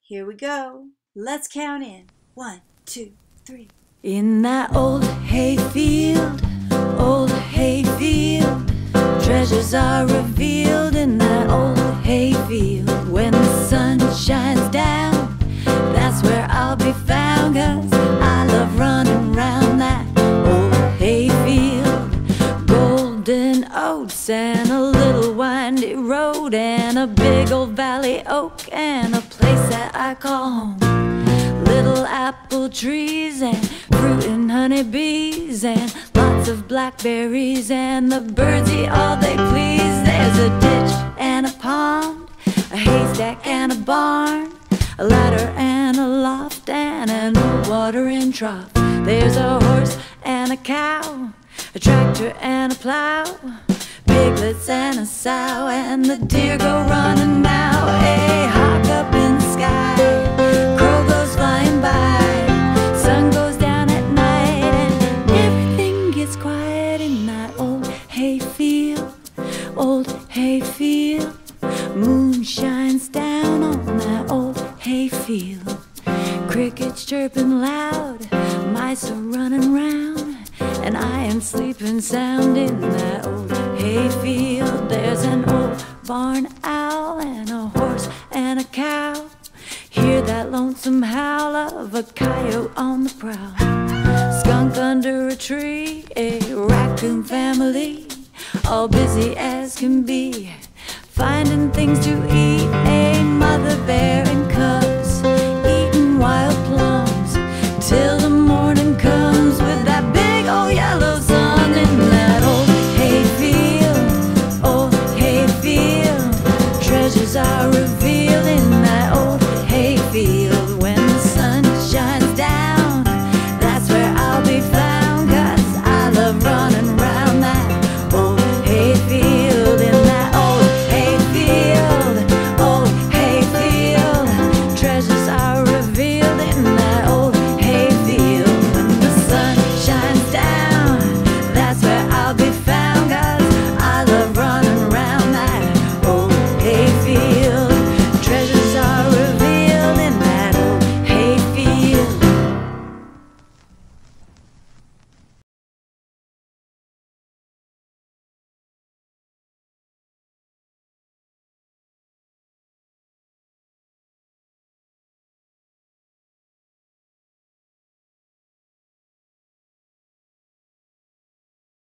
Here we go. Let's count in. 1, 2, 3. In that old hayfield, treasures are revealed in that old hayfield. When the sun shines down, that's where I'll be found, 'cause I love running round that old hayfield. Golden oats and a little windy road and a big old valley oak and a place that I call home. Little apple trees and fruit and honeybees and lots of blackberries and the birds eat all they please. There's a ditch and a pond, a haystack and a barn, a ladder and a loft and an old watering trough. There's a horse and a cow, a tractor and a plow, piglets and a sow, and the deer go running now. A hawk up in the sky, crow goes flying by, sun goes down at night, and everything gets quiet in that old hayfield, old hayfield. Moon shines down on that old hayfield. Crickets chirping loud, mice are running round, and I am sleeping sound in that old hayfield. There's an old barn owl and a horse and a cow. Hear that lonesome howl of a coyote on the prowl. Skunk under a tree, a raccoon family, all busy as can be, finding things to eat. A mother